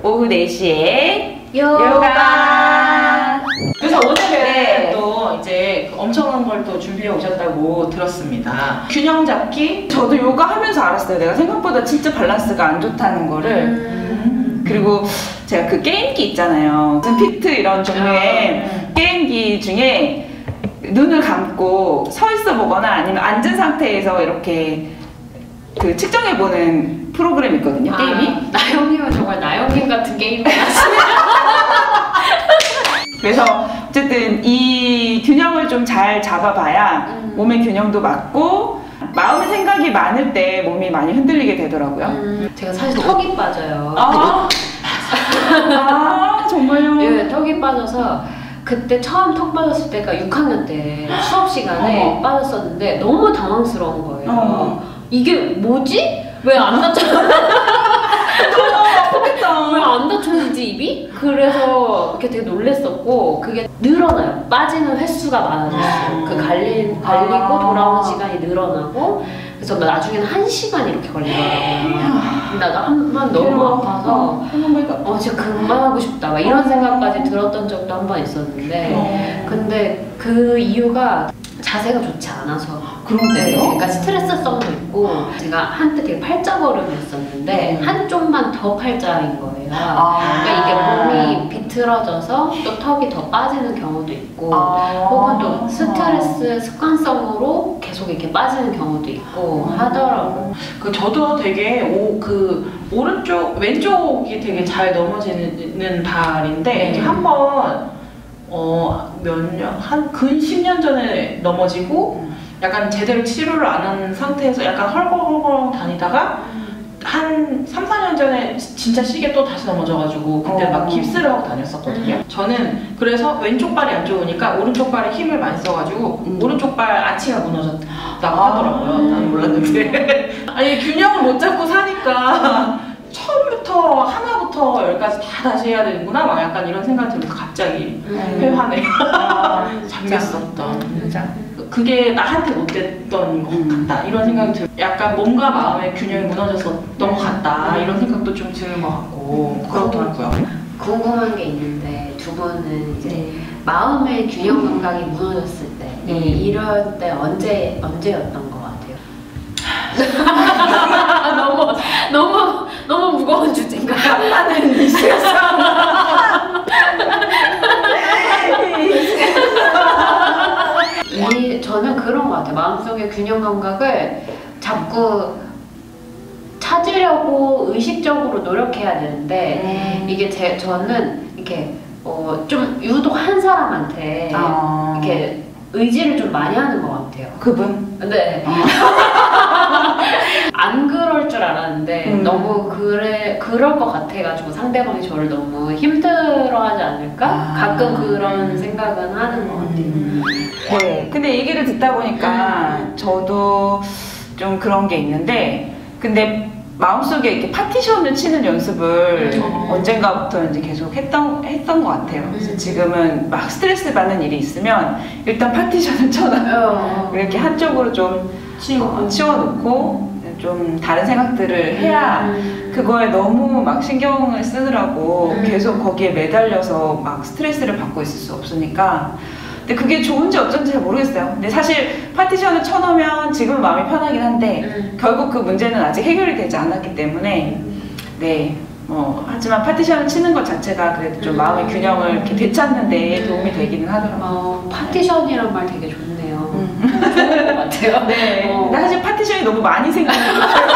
오후 4시에 요가. 그래서 오늘은 네. 또 이제 엄청난 걸 또 준비해 오셨다고 들었습니다. 균형 잡기? 저도 요가 하면서 알았어요. 내가 생각보다 진짜 밸런스가 안 좋다는 거를. 그리고 제가 그 게임기 있잖아요. 피트 이런 종류의 게임기 중에 눈을 감고 서 있어 보거나 아니면 앉은 상태에서 이렇게 그 측정해보는 프로그램이 있거든요. 게임이. 나영님은 정말 나영님 같은 게임을 하시네요. 그래서 어쨌든 이 균형을 좀 잘 잡아봐야 몸의 균형도 맞고 마음의 생각이 많을 때 몸이 많이 흔들리게 되더라고요. 제가 사실 턱이 빠져요. 아 정말요? 네, 턱이 빠져서 그때 처음 턱 빠졌을 때가 6학년 때 수업 시간에 빠졌었는데 너무 당황스러운 거예요. 이게 뭐지? 왜 안 다쳤지? 왜 안 다쳤는지 입이? 그래서 이렇게 되게 놀랬었고 그게 늘어나요. 빠지는 횟수가 많아졌어요. 그 갈리고 돌아오는 시간이 늘어나고 그래서 나중에는 1시간 이렇게 걸리더라고요. 나 한 번 너무 아파서 진짜 그만하고 싶다 막 이런 생각까지 들었던 적도 한 번 있었는데 근데 그 이유가 자세가 좋지 않아서 그런데요? 그러니까 스트레스성도 있고 제가 한때 되게 팔자걸음을 했었는데 한쪽만 더 팔자인 거예요. 그러니까 이게 몸이 비틀어져서 또 턱이 더 빠지는 경우도 있고 혹은 또 스트레스 습관성으로 계속 이렇게 빠지는 경우도 있고 하더라고요. 그 저도 되게 오른쪽 왼쪽이 되게 잘 넘어지는 발인데 이게 한번 근 10년 전에 넘어지고 약간 제대로 치료를 안 한 상태에서 약간 헐거헐거 다니다가 한 3, 4년 전에 진짜 시계 또 다시 넘어져가지고 그때 막 깁스를 하고 다녔었거든요. 저는 그래서 왼쪽 발이 안 좋으니까 오른쪽 발에 힘을 많이 써가지고 오른쪽 발 아치가 무너졌다고 하더라고요. 나는 몰랐는데 아니 균형을 못 잡고 사니까 처음부터 하나부터 열까지 다 다시 해야 되는구나 막 약간 이런 생각이 들면서 갑자기 회화네. 잠겼었던. 그게 나한테 못됐던 것 같다 이런 생각이 들어요. 약간 몸과 마음의 균형이 무너졌었던 것 같다 이런 생각도 좀 드는 것 같고 그렇더라고요. 궁금한 게 있는데 두 분은 이제 마음의 균형 감각이 무너졌을 때 이럴 때 언제였던 것 같아요? 너무 무거운 주제인가요? 한마는 이슈였어. 저는 그런 것 같아요. 마음속의 균형 감각을 자꾸 찾으려고 의식적으로 노력해야 되는데 이게 저는 이렇게 좀 유독 한 사람한테 이렇게 의지를 좀 많이 하는 것 같아요. 그분? 네. 안 그럴 줄 알았는데 너무 그럴 것 같아가지고 상대방이 저를 너무 힘들어하지 않을까? 가끔 그런 생각은 하는 것 같아요. 네. 근데 얘기를 듣다 보니까 저도 좀 그런 게 있는데 근데 마음속에 이렇게 파티션을 치는 연습을 언젠가부터 이제 계속 했던 것 같아요. 그래서 지금은 막 스트레스 받는 일이 있으면 일단 파티션을 쳐놔요. 이렇게 한쪽으로 좀 치워놓고 좀 다른 생각들을 해야 그거에 너무 막 신경을 쓰느라고 계속 거기에 매달려서 막 스트레스를 받고 있을 수 없으니까 근데 그게 좋은지 어쩐지 잘 모르겠어요. 근데 사실 파티션을 쳐놓으면 지금은 마음이 편하긴 한데 결국 그 문제는 아직 해결이 되지 않았기 때문에 네 하지만 파티션을 치는 것 자체가 그래도 좀 마음의 균형을 이렇게 되찾는 데 도움이 되기는 하더라고요. 파티션이란 말 되게 좋네요. 좋은 것 같아요. 네. 근데 사실 파티션이 너무 많이 생기는 것 같아요.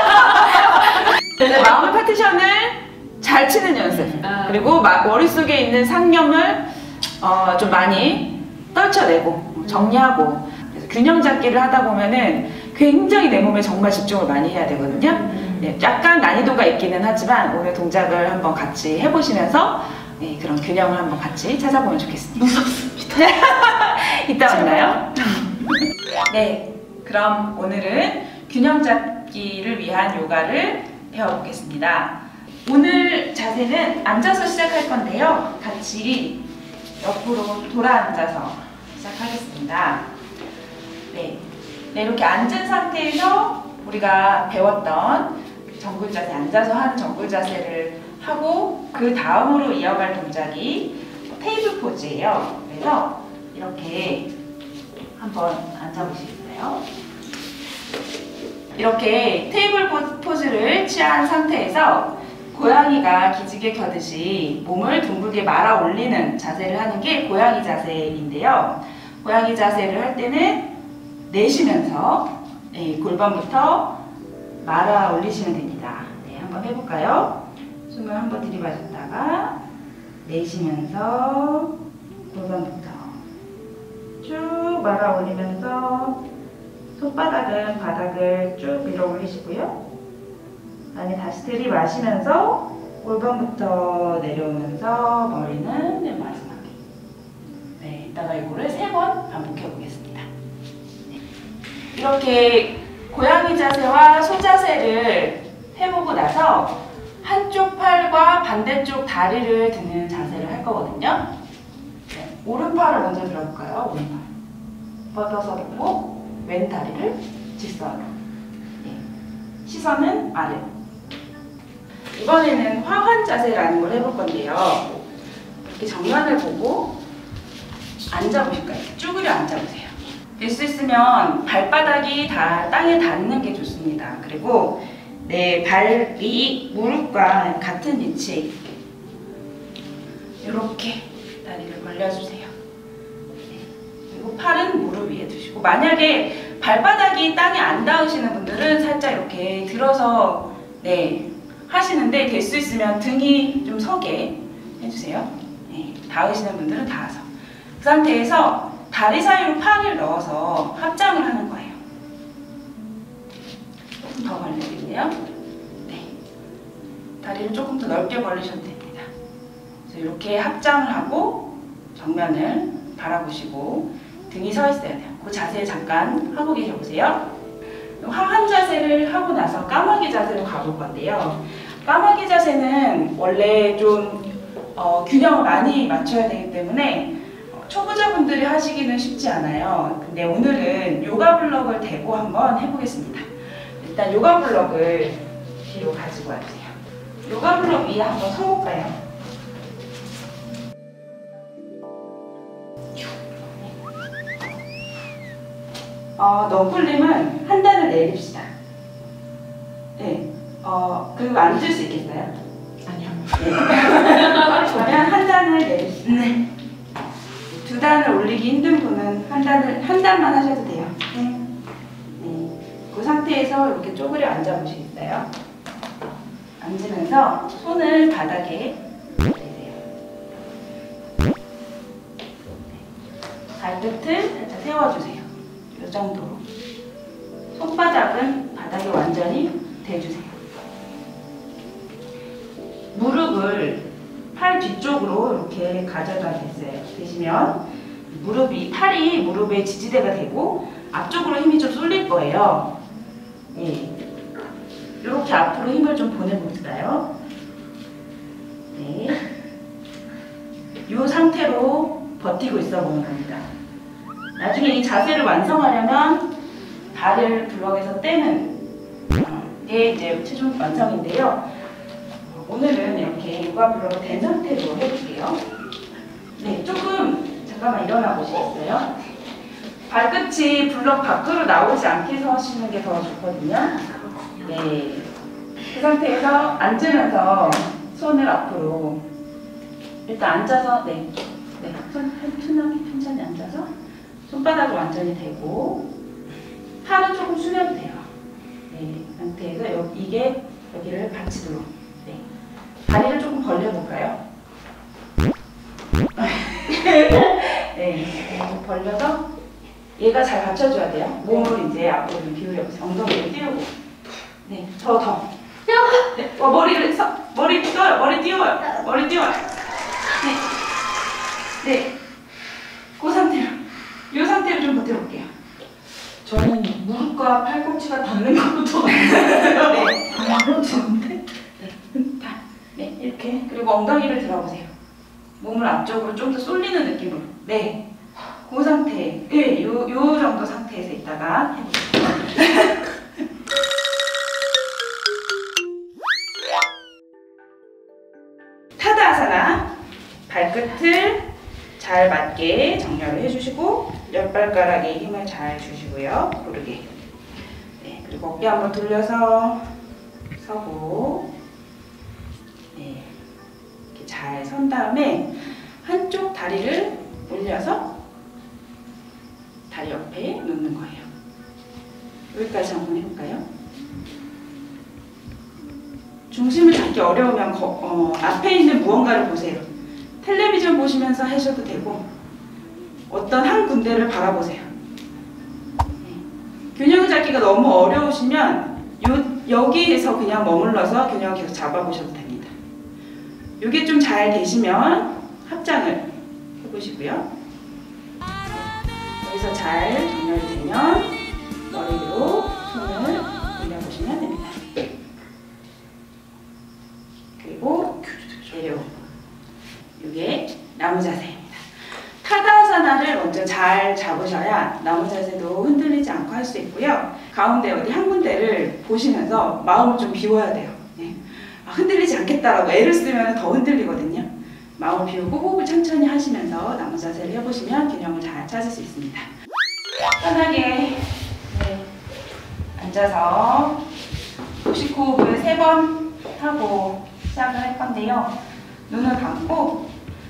마음의 파티션을 잘 치는 연습 그리고 머릿속에 있는 상념을 좀 많이 떨쳐내고 정리하고 그래서 균형 잡기를 하다 보면은 굉장히 내 몸에 정말 집중을 많이 해야 되거든요. 네, 약간 난이도가 있기는 하지만 오늘 동작을 한번 같이 해보시면서 네, 그런 균형을 한번 같이 찾아보면 좋겠습니다. 무섭습니다. 이따 만나요. 네, 그럼 오늘은 균형 잡기를 위한 요가를 배워보겠습니다. 오늘 자세는 앉아서 시작할 건데요. 같이 옆으로 돌아 앉아서 시작하겠습니다. 네, 이렇게 앉은 상태에서 우리가 배웠던 정글 자세, 앉아서 하는 정글 자세를 하고 그 다음으로 이어갈 동작이 테이블 포즈예요. 그래서 이렇게 한번 앉아보시겠어요? 이렇게 테이블 포즈를 취한 상태에서 고양이가 기지개 켜듯이 몸을 둥글게 말아 올리는 자세를 하는 게 고양이 자세인데요. 고양이 자세를 할 때는 내쉬면서 골반부터 말아 올리시면 됩니다. 네, 한번 해볼까요? 숨을 한번 들이마셨다가 내쉬면서 골반부터 쭉 말아 올리면서 손바닥은 바닥을 쭉 밀어 올리시고요. 그다음에 다시 들이마시면서 골반부터 내려오면서 머리는 맨 마지막에. 네, 이따가 이거를 3번 반복해 보겠습니다. 네. 이렇게 고양이 자세와 소 자세를 해보고 나서 한쪽 팔과 반대쪽 다리를 드는 자세를 할 거거든요. 네, 오른팔을 먼저 들어볼까요? 오른팔. 뻗어서 보고 왼 다리를 직선으로. 네. 시선은 아래. 이번에는 화환 자세라는 걸 해볼 건데요. 이렇게 정면을 보고 앉아보실까요? 쭈그려 앉아보세요. 될 수 있으면 발바닥이 다 땅에 닿는 게 좋습니다. 그리고 내 발이 무릎과 같은 위치 이렇게 다리를 벌려주세요. 그리고 팔은 무릎 위에 두시고 만약에 발바닥이 땅에 안 닿으시는 분들은 살짝 이렇게 들어서 하시는데 될 수 있으면 등이 좀 서게 해주세요. 네, 닿으시는 분들은 닿아서 그 상태에서 다리 사이로 팔을 넣어서 합장을 하는 거예요. 조금 더 벌려야겠네요. 네, 다리를 조금 더 넓게 벌리셔도 됩니다. 그래서 이렇게 합장을 하고 정면을 바라보시고 등이 서 있어야 돼요. 그 자세 잠깐 하고 계셔보세요. 화환 자세를 하고 나서 까마귀 자세로 가볼 건데요. 까마귀 자세는 원래 좀 균형을 많이 맞춰야 되기 때문에 초보자분들이 하시기는 쉽지 않아요. 근데 오늘은 요가 블럭을 대고 한번 해보겠습니다. 일단 요가 블럭을 뒤로 가지고 와주세요. 요가 블럭 위에 한번 서볼까요? 넝쿨님은 한 단을 내립시다. 네. 그리고 앉을 수 있겠어요? 아니요. 네. 그러면 한 단을 내립시다. 네. 2단을 올리기 힘든 분은 한 단만 하셔도 돼요. 네. 네. 그 상태에서 이렇게 쪼그려 앉아보시겠어요? 앉으면서 손을 바닥에 내세요. 발끝을 살짝 세워주세요. 이 정도로. 손바닥은 바닥에 완전히 대주세요. 무릎을 팔 뒤쪽으로 이렇게 가져다 대시면 팔이 무릎에 지지대가 되고 앞쪽으로 힘이 좀 쏠릴 거예요. 네. 이렇게 앞으로 힘을 좀 보내볼까요? 네. 이 상태로 버티고 있어 보는 겁니다. 나중에 이 자세를 완성하려면 발을 블럭에서 떼는 게 이제 최종 완성인데요. 오늘은 이렇게 요가 블럭을 된 상태로 해볼게요. 네, 조금 잠깐만 일어나 보시겠어요? 발끝이 블럭 밖으로 나오지 않게 서시는 게 더 좋거든요. 네, 그 상태에서 앉으면서 손을 앞으로 일단 앉아서 천천히 앉아서 손바닥을 완전히 대고 팔은 조금 숙여도 돼요. 네, 그 상태에서 이게 여기를 받치도록. 네. 다리를 조금 벌려볼까요? 네, 벌려서 얘가 잘 받쳐줘야 돼요. 몸을 이제 앞으로 좀 기울여보세요. 엉덩이를 띄우고. 네, 더. 네, 머리 띄워요. 머리 띄워요. 네, 그 상태로. 이 상태로 좀 버텨볼게요. 저는 무릎과 팔꿈치가 닿는 것부터 많아요. 네, 좋은데? 네, 이렇게. 그리고 엉덩이를 들어보세요. 몸을 앞쪽으로 좀 더 쏠리는 느낌으로. 네, 그 상태. 네, 요 정도 상태에서 있다가 해보세요. 타다아사나. 발끝을 잘 맞게 정렬을 해주시고 옆발가락에 힘을 잘 주시고요. 고르게. 네, 그리고 어깨 한번 돌려서 서고, 네, 이렇게 잘 선 다음에 한쪽 다리를 올려서 다리 옆에 놓는 거예요. 여기까지 한번 해볼까요? 중심을 잡기 어려우면 앞에 있는 무언가를 보세요. 텔레비전 보시면서 하셔도 되고 어떤 한 군데를 바라보세요. 네. 균형을 잡기가 너무 어려우시면 여기에서 그냥 머물러서 균형을 계속 잡아보셔도 됩니다. 이게 좀 잘 되시면 합장을 해보시고요. 여기서 잘 정렬이 되면 머리 위로 손을 올려보시면 됩니다. 그리고 내려오고. 이게 나무 자세입니다. 타다아사나를 먼저 잘 잡으셔야 나무 자세도 흔들리지 않고 할 수 있고요. 가운데 어디 한 군데를 보시면서 마음을 좀 비워야 돼요. 네. 흔들리지 않겠다라고 애를 쓰면 더 흔들리거든요. 마음을 비우고 호흡을 천천히 하시면서 나무 자세를 해보시면 균형을 잘 찾을 수 있습니다. 편하게 앉아서 도식호흡을 3번 하고 시작을 할 건데요. 눈을 감고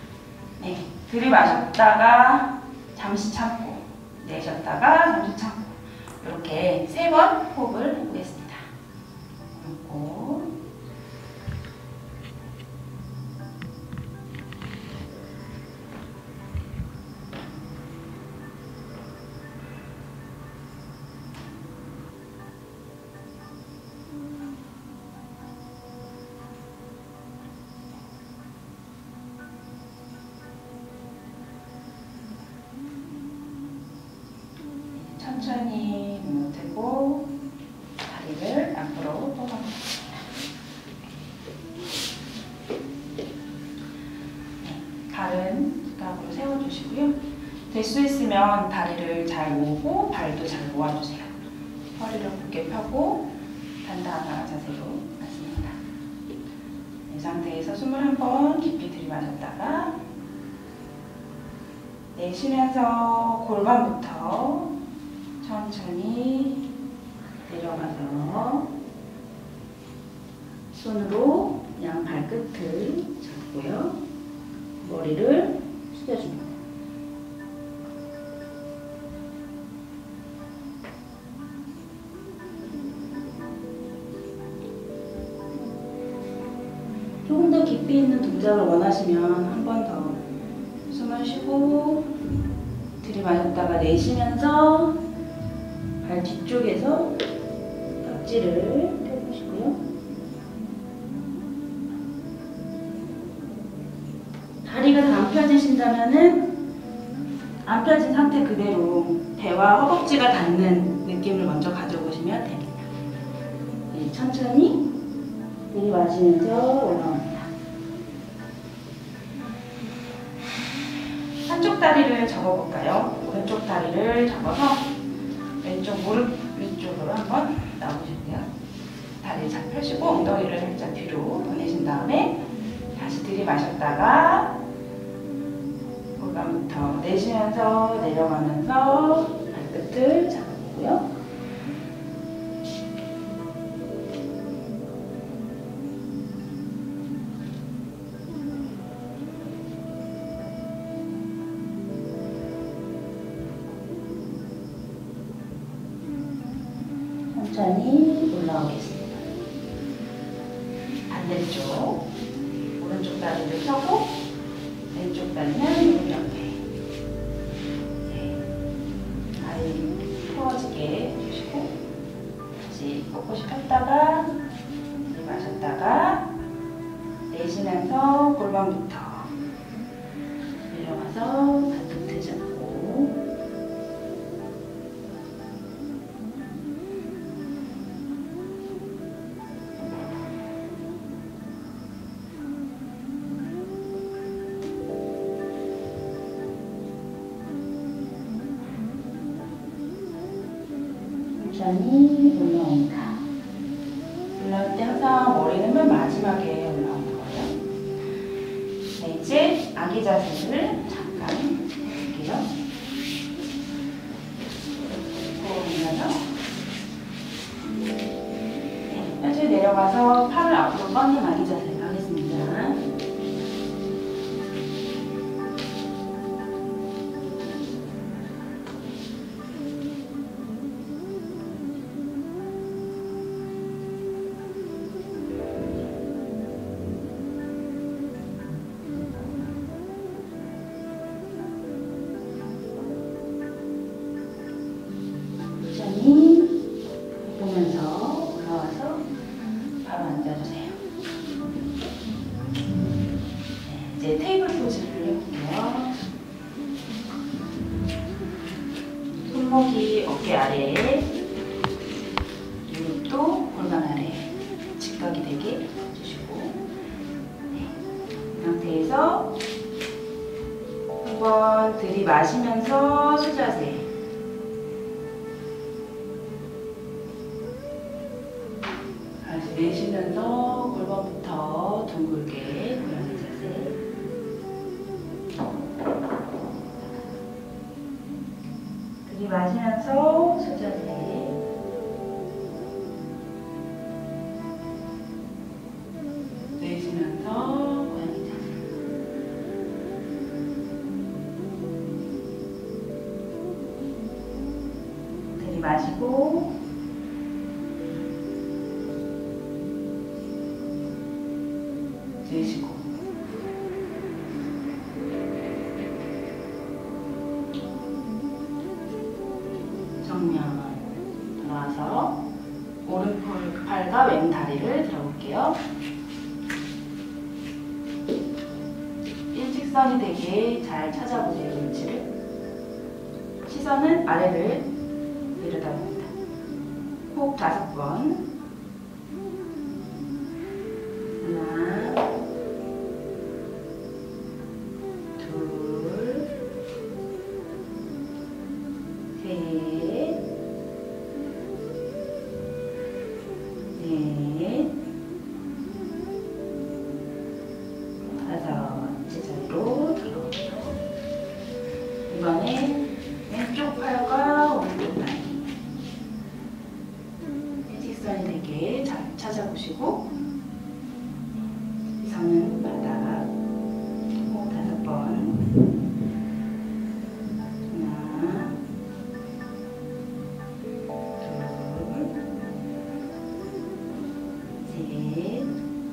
들이마셨다가 잠시 참고 내쉬었다가 잠시 참고 이렇게 3번 호흡을 해보겠습니다. 그리고 천천히 눈을 뜨고 다리를 앞으로 뻗어보겠습니다. 다른 시각으로 세워주시고요. 될 수 있으면 다리를 잘 모으고 발도 잘 모아주세요. 허리를 곧게 펴고 단단한 자세로 맞습니다. 이 상태에서 숨을 한번 깊이 들이마셨다가 내쉬면서 골반부터 천천히 내려가서 손으로 양 발끝을 잡고요. 머리를 숙여줍니다. 조금 더 깊이 있는 동작을 원하시면 한 번 더 숨을 쉬고 들이마셨다가 내쉬면서 발 뒤쪽에서 벽지를 펴보시고요. 다리가 다 안 펴지신다면은 안 펴진 상태 그대로 배와 허벅지가 닿는 느낌을 먼저 가져보시면 됩니다. 네, 천천히 들이마시면서 올라옵니다. 한쪽 다리를 접어볼까요? 오른쪽 다리를 접어서 왼쪽 무릎 위쪽으로 한번 나오시고요. 다리 잘 펴시고 엉덩이를 살짝 뒤로 보내신 다음에 다시 들이마셨다가 골반부터 내쉬면서 내려가면서 발끝을 잡아보고요. 천천히 올라오겠습니다. 반대쪽 오른쪽 다리를 펴고 왼쪽 다리는 무릎 옆에 다리 펴지게 해주시고 다시 꼿꼿이 폈다가 들이마셨다가 내쉬면서 골반부터 내려가서 발끝을 잡고 천천히 올라옵니다. 올라올 때 항상 머리는 맨 마지막에 올라오는 거예요. 아기 자세를 잠깐 해볼게요. 보면요. 네, 천천히 내려가서 팔을 앞으로 뻗는 아기 자세를 하겠습니다. 보면서 올라와서 바로 앉아주세요. 네, 이제 테이블 포즈를 해볼게요. 손목이 어깨 아래에, 무릎도 골반 아래에 직각이 되게 해주시고, 네, 이 상태에서 한번 들이마시면서 수자세. 내쉬면서 골반부터 둥글게 고양이 자세. 들이마시면서 수자세. 내쉬면서 고양이 자세. 들이마시고 내쉬고. 정면 돌아와서 오른팔과 왼 다리를 들어볼게요. 일직선이 되게 잘 찾아보세요. 위치를. 시선은 아래를 내려다봅니다. 호흡 5번. 하나, 둘, 셋, 넷, 다섯. 제자리로 들어오세요. 이번에 왼쪽 팔과 오른쪽 다리 일직선이 되게 잘 찾아보시고, 시선은 바닥. 호흡 5번. 하나, 둘, 셋,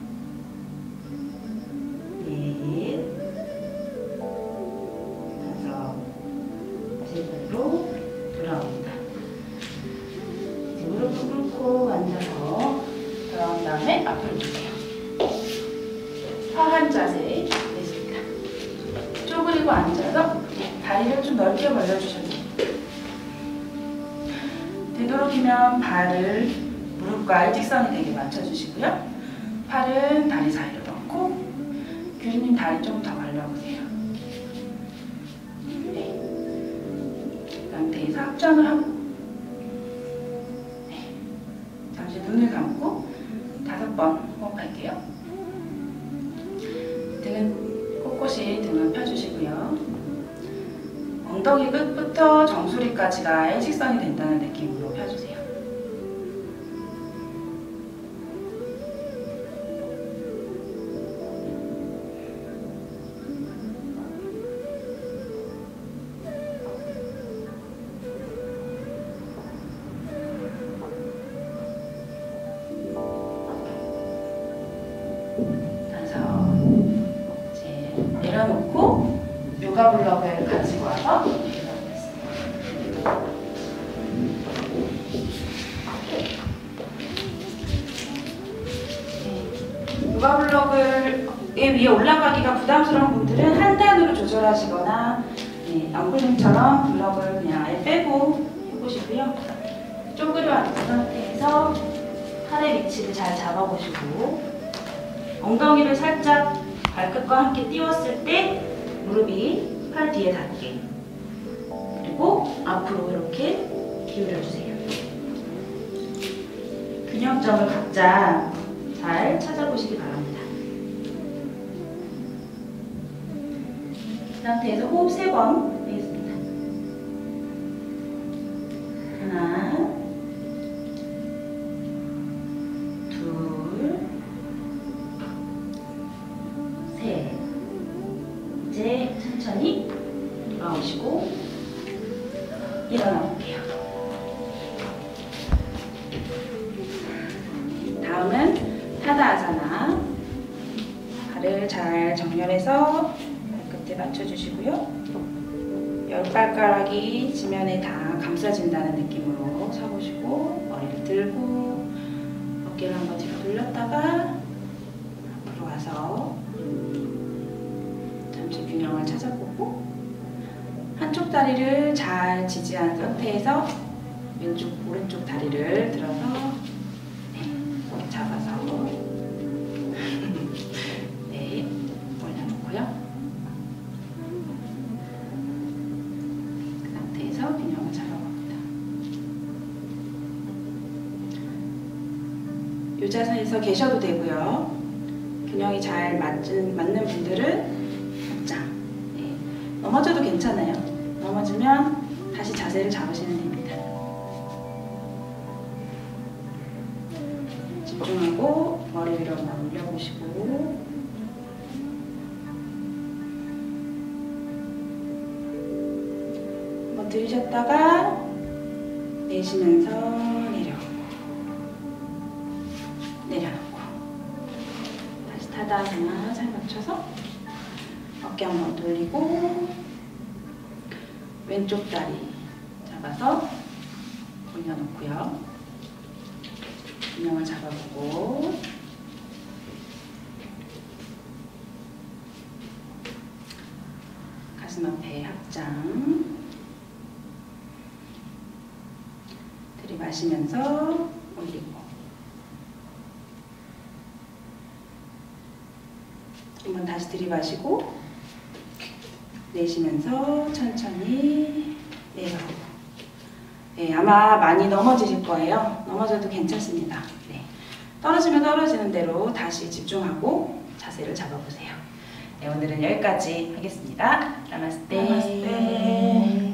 넷, 다섯. 제자리로 돌아옵니다. 이제 무릎을 꿇고 앉아서 돌아온 다음에 앞으로 주세요. 화한 자세 되십니다. 쪼그리고 앉아서 다리를 좀 넓게 벌려주셔도 돼요. 되도록이면 발을 무릎과 일직선이 되게 맞춰주시고요. 팔은 다리 사이로 넣고, 교수님 다리 좀 더 벌려보세요. 네. 이 상태에서 합전을 하고, 네. 잠시 눈을 감고 5번 호흡할게요. 등은 꼿꼿이 등을 펴주시고요. 엉덩이 끝부터 정수리까지가 일직선이 된다는 느낌으로 펴주세요. 내려놓고 요가 블럭을 가지고 와서 요가 블럭을 위에 올라가기가 부담스러운 분들은 한 단으로 조절하시거나, 엉클림처럼 블럭을 그냥 아예 빼고 해보시고요. 쪼그려 앉은 상태에서 팔의 위치를 잘 잡아보시고, 엉덩이를 살짝 발끝과 함께 띄웠을 때 무릎이 팔 뒤에 닿게, 그리고 앞으로 이렇게 기울여주세요. 균형점을 각자 잘 찾아보시기 바랍니다. 상태에서 호흡 3번 하겠습니다. 하나, 둘, 셋. 이제 천천히 돌아오시고 일어나 볼게요. 다음은 타다아사나. 발을 잘 정렬해서 발끝에 맞춰주시고요. 열발가락이 지면에 다 감싸진다는 느낌으로 서보시고 머리를 들고 어깨를 한번 뒤로 돌렸다가 앞으로 와서 잠시 균형을 찾아보고 한쪽 다리를 잘 지지한 상태에서 왼쪽 오른쪽 다리를 들어서 잡아서 올려놓고요. 그 상태에서 균형을 잡아봅니다. 이 자세에서 계셔도 되고요. 균형이 잘 맞는 분들은 합장. 넘어져도 괜찮아요. 넘어지면 다시 자세를 잡으시면 됩니다. 집중하고 머리 위로 한번 올려보시고 한번 들이셨다가 내쉬면서 내려놓고 다시 타다아사나 잘 맞춰서 어깨 한번 돌리고 왼쪽 다리 잡아서 올려놓고요. 균형을 잡아보고 가슴 앞에 합장. 들이마시면서 올리고 한번 다시 들이마시고 내쉬면서 천천히 내려오고. 네, 아마 많이 넘어지실 거예요. 넘어져도 괜찮습니다. 네, 떨어지면 떨어지는 대로 다시 집중하고 자세를 잡아보세요. 네, 오늘은 여기까지 하겠습니다. 나마스테. 나마스테.